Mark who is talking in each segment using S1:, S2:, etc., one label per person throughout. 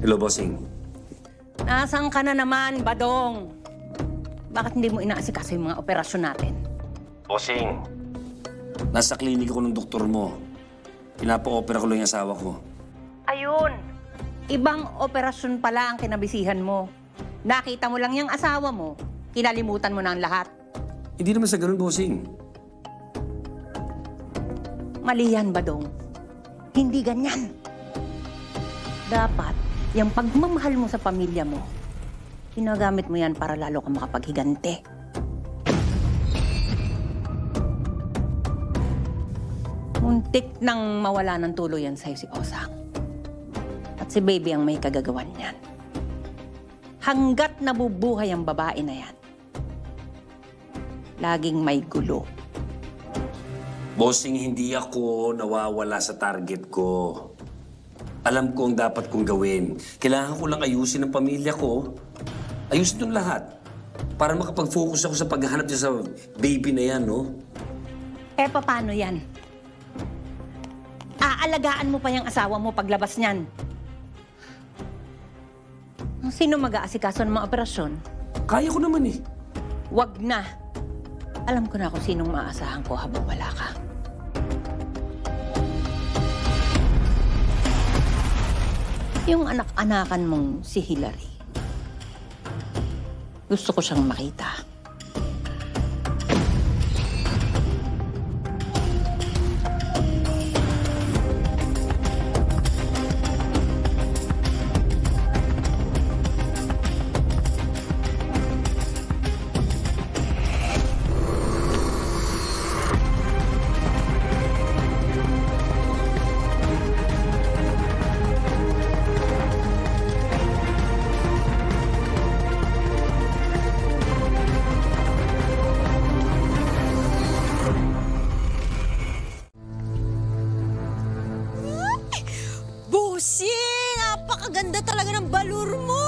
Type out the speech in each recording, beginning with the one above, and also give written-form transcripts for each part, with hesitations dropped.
S1: Hello, bossing.
S2: Nasaan ka na naman, Badong? Bakit hindi mo inaasikaso yung mga operasyon natin?
S1: Bossing. Nasa klinik ako ng doktor mo. Pinapa-opera ko lang yung asawa ko.
S2: Ayun. Ibang operasyon pala ang kinabisihan mo. Nakita mo lang yung asawa mo, kinalimutan mo na ang lahat.
S1: Hindi naman sa ganun, bossing.
S2: Mali yan, Badong. Hindi ganyan. Dapat, yung pagmamahal mo sa pamilya mo, ginagamit mo yan para lalo kang makapaghigante. Muntik nang mawala ng tuluyan sa'yo si Osang. At si Baby ang may kagagawan niyan. Hanggat nabubuhay ang babae na yan, laging may gulo.
S1: Bossing, hindi ako nawawala sa target ko. Alam ko ang dapat kong gawin. Kailangan ko lang ayusin ang pamilya ko. Ayusin itong lahat. Para makapag-focus ako sa paghahanap niya sa baby na yan, no?
S2: Eh, paano yan? Aalagaan mo pa yung asawa mo paglabas niyan. Sino mag-aasikaso ng mga operasyon?
S1: Kaya ko naman eh.
S2: Wag na. Alam ko na kung sinong maaasahan ko habang wala ka. Yung anak-anakan mong si Hilary. Gusto ko siyang makita.
S3: Busing! Napakaganda talaga ng balur mo!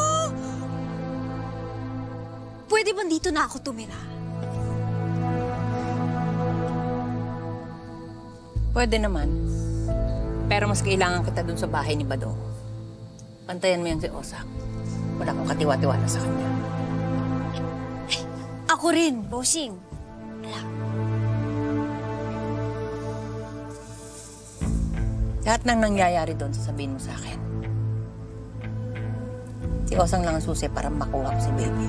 S3: Pwede ba dito na ako tumira?
S2: Pwede naman. Pero mas kailangan kita dun sa bahay ni Badong. Pantayan mo yan si Osang. Wala akong katiwa-tiwala sa kanya.
S3: Ay, ako rin, bossing. Wala.
S2: Lahat ng nangyayari doon, sasabihin mo sa akin. Si Osang lang ang susi para makuha ko si Baby.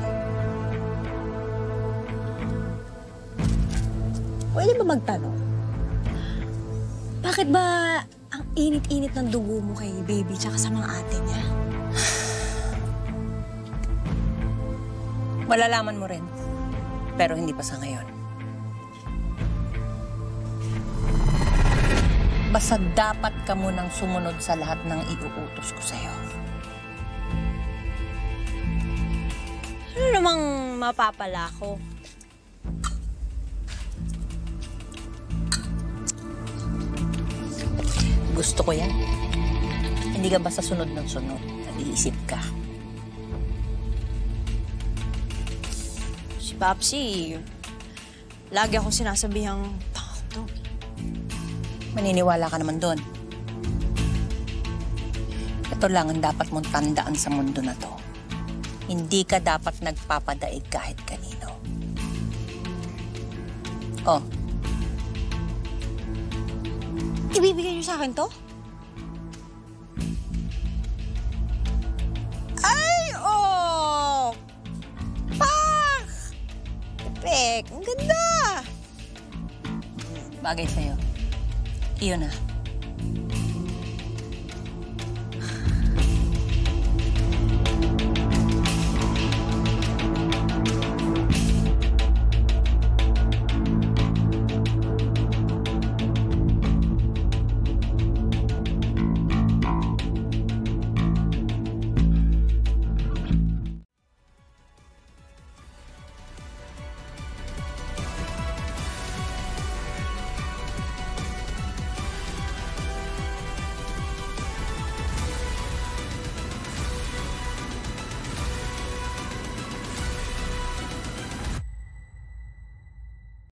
S3: Pwede ba magtanong? Bakit ba ang init-init ng dugo mo kay Baby tsaka sa mga ate niya?
S2: Malalaman mo rin. Pero hindi pa sa ngayon. Basta dapat ka munang sumunod sa lahat ng iuutos ko sa'yo.
S3: Ano namang mapapala ko?
S2: Gusto ko yan. Hindi ka basta sunod ng sunod. Nag-iisip ka.
S3: Si Papsi, lagi akong sinasabihang tanga to.
S2: Maniniwala ka naman doon. Ito lang ang dapat mong tandaan sa mundo na to. Hindi ka dapat nagpapadaig kahit kanino. Oh.
S3: Ibibigay niyo sa akin to? Ay, oh! Pak! Epek, ang ganda!
S2: Bagay sa'yo. Iyon na.